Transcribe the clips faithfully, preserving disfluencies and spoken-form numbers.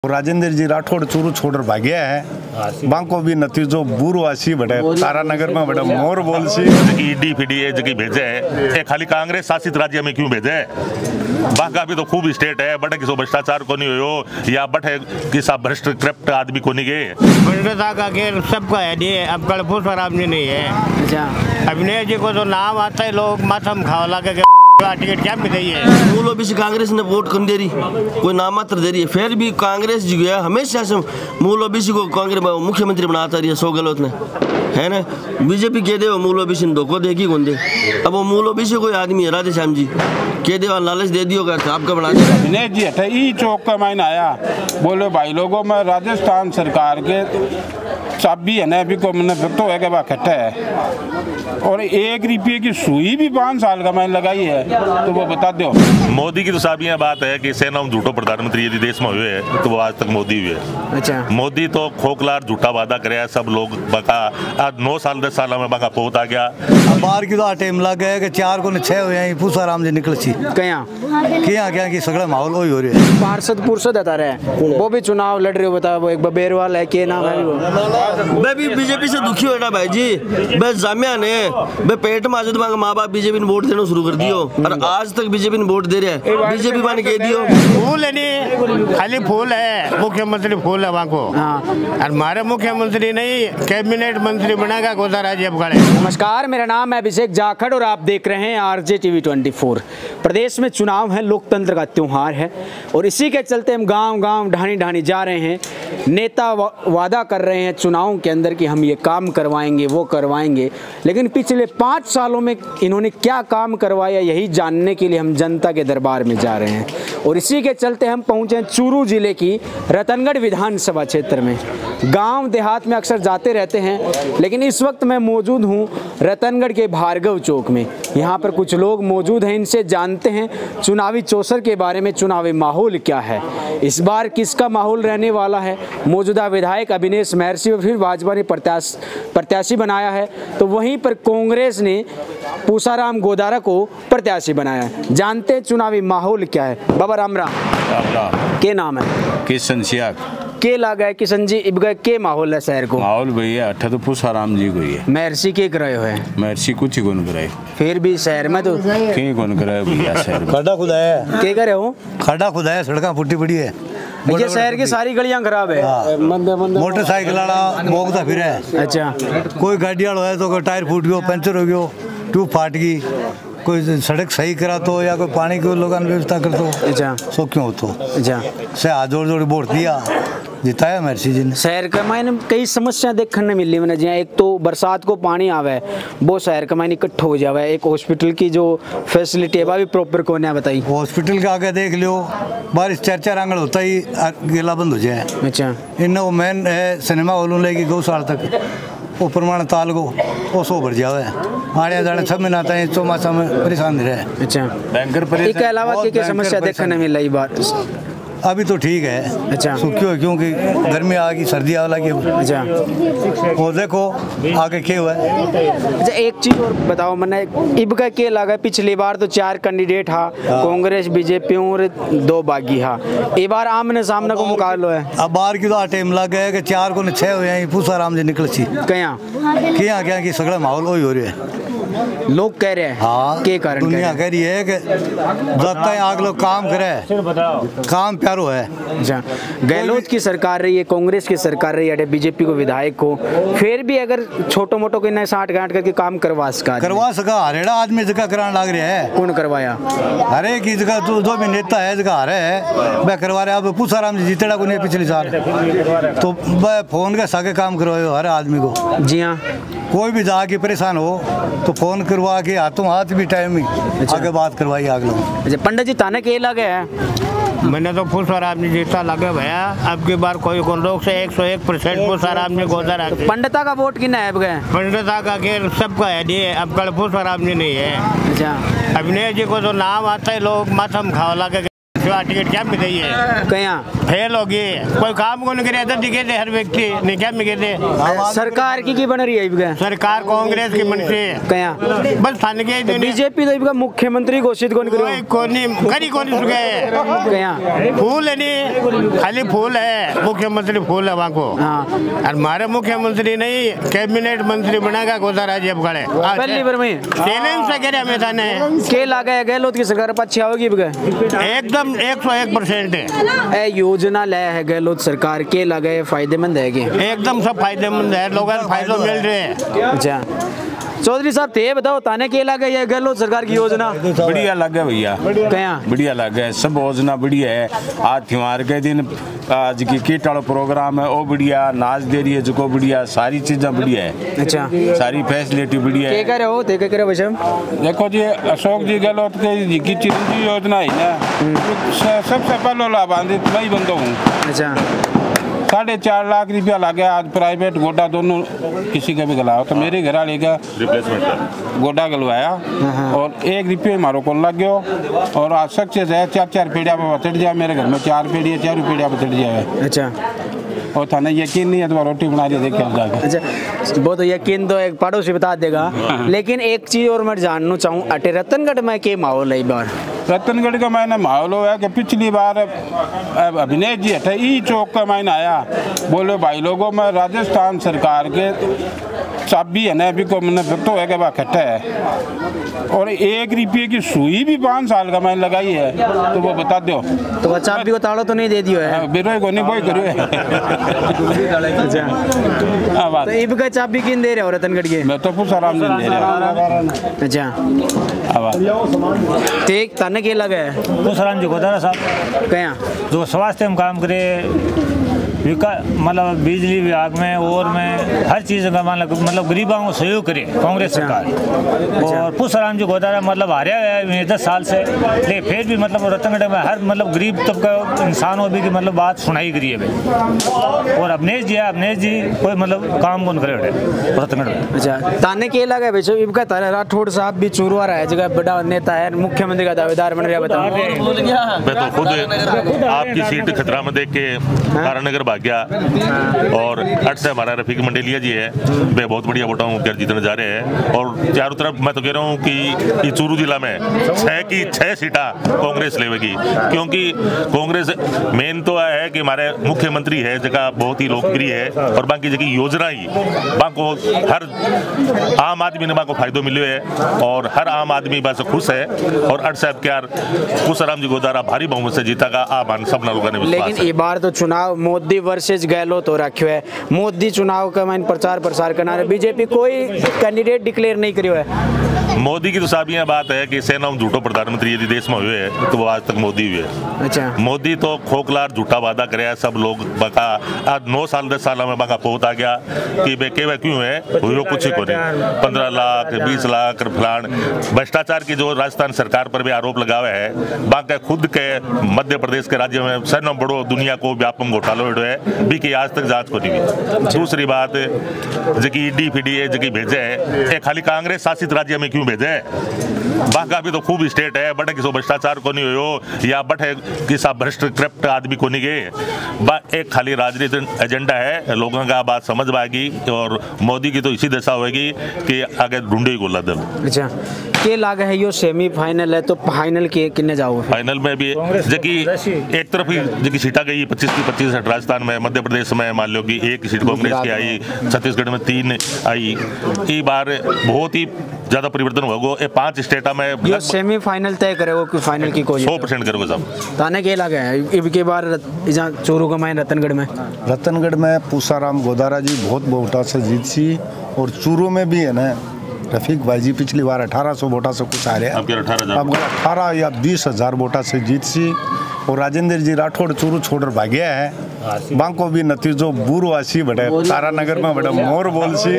राजेंद्र जी राठौड़ चूरू छोड़ भाग्या है बांको भी नतीजो बुरो आसी बड़े तारानगर में बड़े मोर बोल सी ईडी फीडी जगह भेजे है ये खाली कांग्रेस शासित राज्य में क्यों भेजे बांका भी तो खूब स्टेट है बटे किसी भ्रष्टाचार को नहीं हो या बटे किसा भ्रष्ट करप्ट आदमी को नहीं गए भ्रष्टाचार का खेल सबका है नहीं अब कल पुष्पराम जी नहीं है। अच्छा अभिनय जी को तो नाम आता है लोग माथम खावा लगा के टिकट क्या मिल रही है। मूल ओबीसी कांग्रेस ने वोट कम दे रही कोई नाम मात्र दे रही है फिर भी कांग्रेस जो है हमेशा से मूल ओबीसी को कांग्रेस मुख्यमंत्री बनाता रही है सौ गलत ने है ना। बीजेपी कह दे वो मूल ओबीसी ने धोखो देगी कौन दे अब वो मूल ओबीसी कोई आदमी है राधे श्याम जी कह दे लालच दे दियो आपका बना दिया दिनेश जी हटे ई चौक का मायने आया बोले भाई लोगों में राजस्थान सरकार के चाबी है ना अभी को मैंने तो है कि वह खट्टा है और एक रुपये की सुई भी पाँच साल का मैंने लगाई है तो वो बता दो। मोदी की तो चाबियां बात है कि सेना झूठो प्रधानमंत्री यदि देश में हुए है तो वो आज तक मोदी हुए। अच्छा मोदी तो खोखलार झूठा वादा करे सब लोग बका आज नौ साल दस साल में बका पहुंच आ गया बाहर की तो टाइम लग गया कि चार को छह हुए हैं पूसाराम जी निकल सी क्या क्या क्या कि सगड़ा माहौल वही हो रही है। पार्षद पुरसद बता रहे हैं वो भी चुनाव लड़ रहे हो बता वो एक बबेरवाल है के नाम है वो मैं भी बीजेपी से दुखी हो ना भाई जी बस जामिया ने बे पेट में आज माँ बाप बीजेपी ने वोट देना शुरू कर दियो और आज तक बीजेपी ने वोट दे रहे हैं बीजेपी माने कह दियो फूल है नहीं खाली फूल है मुख्यमंत्री फूल है वहाँ को और हमारे मुख्यमंत्री नहीं कैबिनेट मंत्री बनाएगा गोदारा जी अब नमस्कार मेरा नाम है अभिषेक जाखड़ और आप देख रहे हैं आरजे टीवी ट्वेंटी फोर। प्रदेश में चुनाव है लोकतंत्र का त्योहार है और इसी के चलते हम गांव गांव ढाणी ढाणी जा रहे हैं। नेता वादा कर रहे हैं चुनाव के अंदर कि हम ये काम करवाएंगे वो करवाएंगे लेकिन पिछले पाँच सालों में इन्होंने क्या काम करवाया यही जानने के लिए हम जनता के दरबार में जा रहे हैं और इसी के चलते हम पहुँचे हैं चूरू जिले की रतनगढ़ विधानसभा क्षेत्र में। गांव देहात में अक्सर जाते रहते हैं लेकिन इस वक्त मैं मौजूद हूं रतनगढ़ के भार्गव चौक में। यहां पर कुछ लोग मौजूद हैं इनसे जानते हैं चुनावी चौसर के बारे में चुनावी माहौल क्या है इस बार किसका माहौल रहने वाला है। मौजूदा विधायक अभिनेश महर्षि फिर भाजपा ने प्रत्याश प्रत्याशी बनाया है तो वहीं पर कांग्रेस ने पूसाराम गोदारा को प्रत्याशी बनाया है। जानते हैं चुनावी माहौल क्या है। बाबा राम राम के नाम है किशन सियाक के लगा है किशन जी इबगा के माहौल है शहर को माहौल भैया अठा तो पूसाराम जी को ही है महर्षि के कराए हुए महर्षि कुछ ही कौन कराए फिर भी शहर में तो कहीं कौन कराए भैया शहर में खड्डा खुदा है के करे हो खड्डा खुदा है सड़कें फुटी पड़ी है ये शहर की सारी गलियां खराब है मोटरसाइकिल वाला मोगता फिर है। अच्छा कोई गाड़ी वाला है तो टायर फूट गयो पंचर हो गयो ट्यूब फाट गई कोई सड़क सही करा तो या कोई पानी की लोगों ने व्यवस्था कर तो अच्छा सो क्यों हो तो अच्छा से हाथ जोड़ जोड़ वोट दिया जिताया महर्षि जी ने। शहर का मायने कई समस्या देखने मिली मैंने जहाँ एक तो बरसात को पानी आवे वो शहर का मायने इकट्ठा हो जावे एक हॉस्पिटल की जो फैसिलिटी है वह भी प्रॉपर कौन है बताइए। हॉस्पिटल के आगे देख लो बारिश चार चार आंगन होता ही गेला बंद हो जाए। अच्छा इन वो मेन है सिनेमा हॉल लेगी गौशाला तक वो प्रमाण ताल को वो सो भर जावे आने जाने सब में आता है चौमासा में परेशान नहीं रहे। अच्छा बैंकर इसके अलावा क्या समस्या देखने मिल रही बात अभी तो ठीक है। अच्छा क्यों क्योंकि गर्मी आ गई सर्दी आ लगी। अच्छा वो देखो आगे क्या हुआ है। अच्छा एक चीज और बताओ मैंने इबका के लगा पिछली बार तो चार कैंडिडेट हा कांग्रेस बीजेपी और दो बागी हा ये बार आमने सामने को मुकाबला है। अब बाहर की तो टाइम लग गया कि चार को छह हुए हैं पूसाराम जी निकल सी क्या क्या क्या कि सगड़ा माहौल वही हो रही है लोग कह रहे हैं। हाँ के कारण दुनिया कह रही है कि जब तक आग लोग काम करे काम प्यारो है। अच्छा गहलोत की सरकार रही है कांग्रेस की सरकार रही है बीजेपी को विधायक को फिर भी अगर छोटो मोटो के नए साठ गांठ करके काम करवा सका करवा सका हरेड़ा आदमी जगह कराने लग रहा है। कौन करवाया हर एक की जगह तो जो भी नेता है जगह हरे है वह करवा रहे। अब पूसाराम जी जीतेड़ा को नहीं पिछले साल तो वह फोन के सागे काम करवाए हर आदमी को। जी हाँ कोई भी जाके परेशान हो तो फोन करवा के हाथों हाथ भी टाइम ही अच्छा। आगे बात करवाई आग लोग। अच्छा पंडित जी ताने के लगे है मैंने तो पुष्पराम जी जीता लगे भैया अब की बार कोई कौन लोग से एक सौ एक परसेंट पुष्पराम जी गोदारा। पंडिता का वोट कितना है गए पंडिता का खेल सबका है नहीं अब कल पुष्पराम जी नहीं है। अच्छा अभिनय जी को तो नाम आता है लोग माथम खावा लगे टिकट क्या मिल रही है कया फेल हो गई कोई काम को नहीं करे तो दिखे थे हर व्यक्ति नहीं क्या मिले थे सरकार की की बन रही है इबका सरकार कांग्रेस की मन से कया बस थाने के तो बीजेपी तो इबका मुख्यमंत्री घोषित कौन करो कोई कोनी करी कोनी सुगे कया फूल है नहीं खाली फूल है मुख्यमंत्री फूल है वहाँ को हाँ और हमारे मुख्यमंत्री नहीं कैबिनेट मंत्री बनागा गोदारा जी अब खड़े पहली बार में चैलेंज से कह रहे हमें थाने के लागा है गहलोत की सरकार अच्छी होगी इबका एकदम एक सौ एक परसेंट है योजना ले है गहलोत सरकार के लगे फायदेमंद है कि एकदम सब फायदेमंद है लोगों को फायदा मिल रहे हैं अच्छा चौधरी साहब थे बताओ ताने के लगे ये गहलोत सरकार की योजना बढ़िया लगे भैया कया बढ़िया लगे सब योजना बढ़िया है। आज त्योहार के दिन आज की किट वाला प्रोग्राम है वो बढ़िया नाच दे रही है जो बढ़िया सारी चीजें बढ़िया है। अच्छा सारी फैसिलिटी बढ़िया है। क्या करे हो ते करे वैसे देखो जी अशोक जी गहलोत के की चिरंजीवी योजना है ना सबसे पहले लाभान्वित मैं ही बंदा हूँ। अच्छा साढ़े चार लाख रुपया लगे आज प्राइवेट गोडा दोनों किसी का भी गलाओ तो मेरे घर वाले का गोडा गलवाया और एक रुपये मारो को लग गयो और आज सक्सेस है चार चार पीढ़िया पर बचट जाए मेरे घर में चार पीढ़िया चार पीढ़िया बचट जाए। अच्छा और थाने यकीन नहीं है तो रोटी बना रही देखे जाके। अच्छा वो तो यकीन तो एक पड़ोसी बता देगा लेकिन एक चीज और मैं जानना चाहूँ अटे रतनगढ़ में के माहौल है इस बार रतनगढ़ का मैंने माहौल है कि पिछली बार अभिनय जी हटे ई चौक का मैंने आया बोले भाई लोगों में राजस्थान सरकार के चाबी है ना अभी को मैंने तो है कि वह खट्टा है और एक रुपये की सुई भी पाँच साल का मैंने लगाई है तो वो बता दो तो वह चाबी को ताड़ो तो नहीं दे दियो है बिरोई को नहीं बोई करो तो इब का चाबी किन दे रहे हो रतनगढ़ के मैं तो कुछ आराम दे रहा। अच्छा तेक ताने के लगा है तो सलाम जी गोदारा साहब कया जो स्वास्थ्य में काम करे मतलब बिजली विभाग में और में हर चीज़ का मतलब मतलब गरीबों को सहयोग करे कांग्रेस सरकार। और पुष्पराम जी गोदारा मतलब हारे है दस साल से लेकिन फिर भी मतलब रतनगढ़ में हर मतलब गरीब तबका इंसान हो भी की मतलब बात सुनाई करी है। और अवनेश जी है अवनेश जी कोई मतलब काम कौन करे रतनगढ़ में। अच्छा ताने के लगा है बेचो इबका तारा राठौड़ साहब भी चूरवा रहा है जगह बड़ा नेता है मुख्यमंत्री का दावेदार बन रहा है बताओ। मैं तो खुद आपकी सीट खतरा में देख के तारानगर गया और अट से हमारा रफीक मंडेलिया जी है वे बहुत बढ़िया वोटों कर जीतने जा रहे हैं। और चारों तरफ मैं तो कह रहा हूँ कि ये चूरू जिला में छह की छह सीटा कांग्रेस लेवेगी क्योंकि कांग्रेस मेन तो है कि हमारे मुख्यमंत्री है जगह बहुत ही लोकप्रिय है और बाकी जगह योजना ही बाको हर आम आदमी ने बाको फायदो मिले है और हर आम आदमी बस खुश है। और अट साहब क्या पुष्पराम जी गोदारा भारी बहुमत से जीता का आमान सब लोगों ने। लेकिन ये बार तो चुनाव मोदी वर्सेज गहलोत हो रखो है मोदी चुनाव का मैंने प्रचार प्रसार करना है बीजेपी कोई कैंडिडेट डिक्लेयर नहीं करियो है। मोदी की तो साहब यह बात है कि सेना में झूठो प्रधानमंत्री यदि देश में हुए है तो वो आज तक मोदी हुए। अच्छा मोदी तो खोखलार झूठा वादा करे सब लोग बका आज नौ साल दस साल में बका पोत आ गया कि बे के क्यों है हुई कुछ ही को नहीं पंद्रह लाख बीस लाख फलान भ्रष्टाचार की जो राजस्थान सरकार पर भी आरोप लगावे है बाकी खुद के मध्य प्रदेश के राज्य में सैनो बड़ो दुनिया को व्यापक घोटालो है भी की आज तक जांच को नहीं हुई। दूसरी बात जकी ईडी फीडी है जकी भेजे है खाली कांग्रेस शासित राज्य में क्यों भेजे बाका भी तो खूब स्टेट है बटे किसी भ्रष्टाचार को नहीं हो या बटे किसा भ्रष्ट करप्ट आदमी को नहीं गए एक खाली राजनीतिक एजेंडा है लोगों का बात समझ में आएगी और मोदी की तो इसी दशा होगी कि आगे ढूंढे गोला दल। अच्छा के लागा है यो सेमीफाइनल है तो फाइनल के किन्ने जाओगे फाइनल में भी जबकि एक तरफ ही जबकि सीटा गई पच्चीस की पच्चीस राजस्थान में मध्य प्रदेश में मान लो कि एक सीट कांग्रेस की आई छत्तीसगढ़ में तीन आई ये बार बहुत ही ज्यादा परिवर्तन होगा ये पांच स्टेटा में यो सेमीफाइनल तय करेगा कि फाइनल की कोई सौ परसेंट करोगे सब ताने के लागा है इब के बार चूरू का मैं रतनगढ़ में रतनगढ़ में पूसाराम गोदारा जी बहुत वोटा से जीत सी और चूरू में भी है ना रफीक भाई जी पिछली बार अठारह सौ वोटा से कुछ आ रहे हैं अब अठारह या बीस हजार वोटा से जीत सी और राजेंद्र जी राठौड़ चूरू छोड़ भाग्या है बांको भी नतीजो बुरो आसी बड़े तारानगर में बड़े मोर बोल सी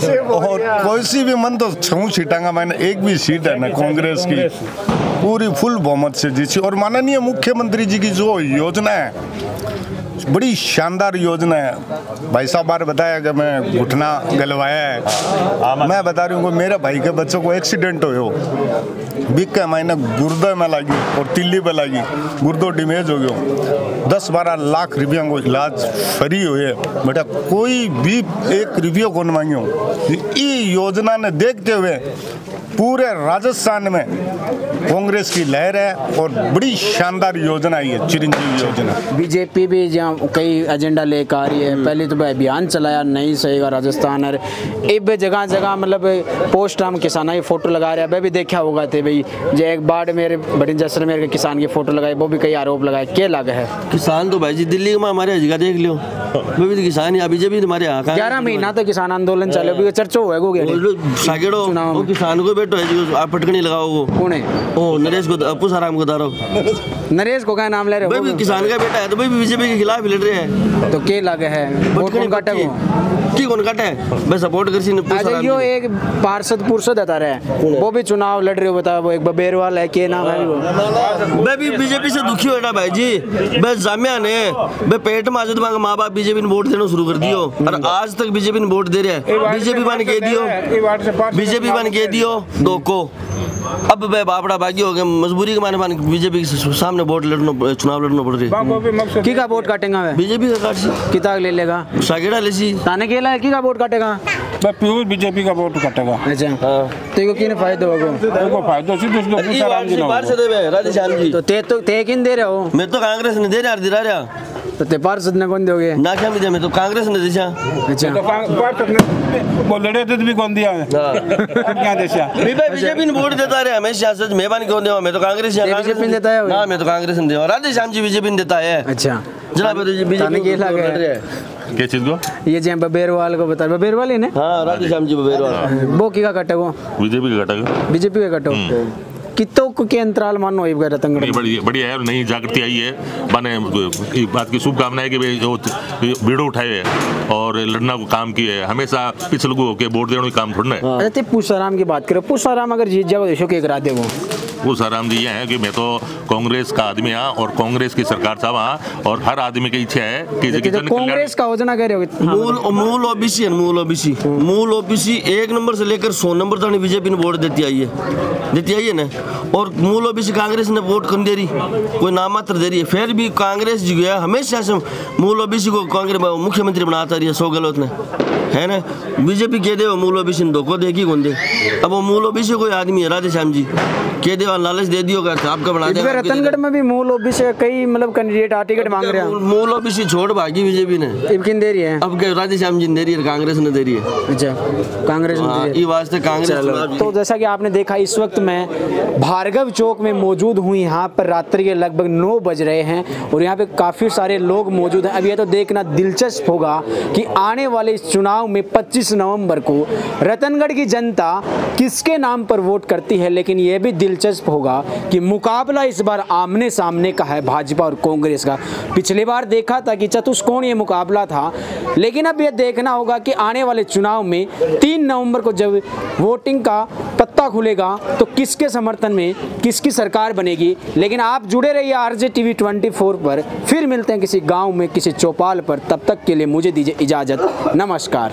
और कोई सी भी मन तो छू सीटांगा मैंने एक भी सीट है ना कांग्रेस की पूरी फुल बहुमत से जीती और माननीय मुख्यमंत्री जी की जो योजना है बड़ी शानदार योजना है। भाई साहब बार बताया कि मैं घुटना गलवाया है मैं बता रही हूँ मेरे भाई के बच्चों को एक्सीडेंट हो बीक के महीने गुर्दे में लगी और तिल्ली पे लगी, गुर्दो डैमेज हो गया। दस बारह लाख रुपया को इलाज फ्री हुए बेटा, कोई भी एक रुपये को नहीं मांगे। ये योजना ने देखते हुए पूरे राजस्थान में कांग्रेस की लहर है और बड़ी शानदार योजना है चिरंजीवी योजना। बीजेपी भी जहाँ कई एजेंडा लेकर आ रही है, पहले तो भाई अभियान चलाया नहीं सहेगा राजस्थान, और अब जगह जगह मतलब पोस्ट हम किसान की फोटो लगा रहे हैं। भी देखा होगा थे भाई जो एक बाढ़ मेरे बड़ी जैसलमेर के किसान की फोटो लगाई, वो भी कई आरोप लगाए, क्या लगा है? किसान तो भाई जी दिल्ली में हमारे जगह देख लियो, वो भी किसान या बीजेपी हमारे यहाँ ग्यारह महीना तक किसान आंदोलन चले, चर्चा हुआ किसान को बैठो है आप पटकनी लगाओ। वो कौन है? ओ नरेश को, पुसाराम को दारो। नरेश को क्या नाम ले रहे हो? किसान का बेटा है तो भाई बीजेपी के खिलाफ लड़ रहे हैं, तो क्या लगे है? वोट कौन काटे वो? की कौन काटे? मैं सपोर्ट कर सी यो एक पार्षद पुरुषद आता रहे, वो भी चुनाव लड़ रहे हो, बता वो एक बबेरवाल है, क्या नाम है वो? मैं भी बीजेपी से दुखी हो ना भाई जी। मैं जामिया ने मैं पेट में आजत मांग माँ बाप बीजेपी ने वोट देना शुरू कर दियो और आज तक बीजेपी ने वोट दे रहे हैं। बीजेपी बन के दियो, बीजेपी बन के दियो दो को। अब मैं बापड़ा बागी हो गया, मजबूरी के माने माने बीजेपी के सामने वोट लड़ना, चुनाव लड़ना पड़ रही है। की का वोट काटेगा? बीजेपी का काट किताब ले लेगा, सागेड़ा ले सी ताने केला है, की का वोट काटेगा? मैं प्योर बीजेपी का वोट काटेगा। अच्छा हां, तो इको किने फायदा होगा? देखो फायदा सी दूसरे को पुसाराम जी बाहर से देवे राधेश्याम जी। तो ते तो ते किन दे रहे हो? मैं तो कांग्रेस ने दे रहा दिला रहा। तो ते पार्षद ने कौन दोगे? ना क्या मैं तो कांग्रेस ने दिशा। अच्छा तो पार्षद ने वो लड़े थे भी कौन दिया है? हां क्या दिशा? बीजेपी ने वोट देता रहे हमेशा, सच मैं बन कौन देवा? मैं तो कांग्रेस या बीजेपी ने देता है ना, मैं तो कांग्रेस ने देवा। राधेश्याम जी बीजेपी ने देता है। अच्छा जनाब बीजेपी के लग रहा है क्या चीज को? ये जे बबेरवाल को बता, बबेरवाल ही ने? हां राधेश्याम जी बबेरवाल। वो की का काटे वो? बीजेपी का काटेगा। बीजेपी का काटो कितो के अंतराल मानो ये रतनगढ़ बड़ी बढ़िया है, नई जागृति आई है। माने इस बात की शुभकामना है कि वे जो बीड़ो उठाए और लड़ना को काम किए, हमेशा पिछले को के वोट देने काम थोड़ा है। अच्छा पुष्पाराम की बात करो, पुष्पाराम अगर जीत जाओ देशों के करा दे वो पुष्पाराम जी ये है कि मैं तो कांग्रेस का आदमी हाँ और कांग्रेस की सरकार साहब हाँ, और हर आदमी की इच्छा है कि कांग्रेस का योजना कह रहे हो? मूल मूल ओबीसी है, मूल ओबीसी मूल ओबीसी एक नंबर से लेकर सौ नंबर तक बीजेपी ने वोट देती आई है, देती आई है ना। और मूल ओबीसी कांग्रेस ने वोट कम दे रही, कोई नाम मात्र दे रही है। फिर भी कांग्रेस जो है हमेशा से मूल ओबीसी को कांग्रेस मुख्यमंत्री बनाता रही है। सौ गलत ने है ना, बीजेपी कह दे मूल ओबीसी ने धोखो देगी कौन दे? अब वो मूल ओबीसी कोई आदमी है राधेश्याम जी कह दे लालच दे दियो कर आपका बना दे। रतनगढ़ में भी मूल ओबीसी कई मतलब कैंडिडेट आ टिकट मांग रहे हैं। मूल ओबीसी छोड़ भागी बीजेपी ने, अब किन दे रही है? अब क्या राधेश्याम जी दे रही है, कांग्रेस ने दे रही है। अच्छा कांग्रेस ने ये वास्ते कांग्रेस। तो जैसा कि आपने देखा इस वक्त मैं भार्गव चौक में मौजूद हूँ। यहाँ पर रात्रि के लगभग नौ बज रहे हैं और यहाँ पे काफी सारे लोग मौजूद हैं। अब ये तो देखना दिलचस्प होगा कि आने वाले इस चुनाव में पच्चीस नवंबर को रतनगढ़ की जनता किसके नाम पर वोट करती है। लेकिन यह भी दिलचस्प होगा कि मुकाबला इस बार आमने सामने का है भाजपा और कांग्रेस का। पिछली बार देखा था कि चतुष्कोणीय मुकाबला था, लेकिन अब यह देखना होगा कि आने वाले चुनाव में तीन नवंबर को जब वोटिंग का पत्ता खुलेगा तो किसके समर्थन में किसकी सरकार बनेगी। लेकिन आप जुड़े रहिए आरजे टीवी ट्वेंटी फोर पर। फिर मिलते हैं किसी गांव में किसी चौपाल पर, तब तक के लिए मुझे दीजिए इजाजत, नमस्कार।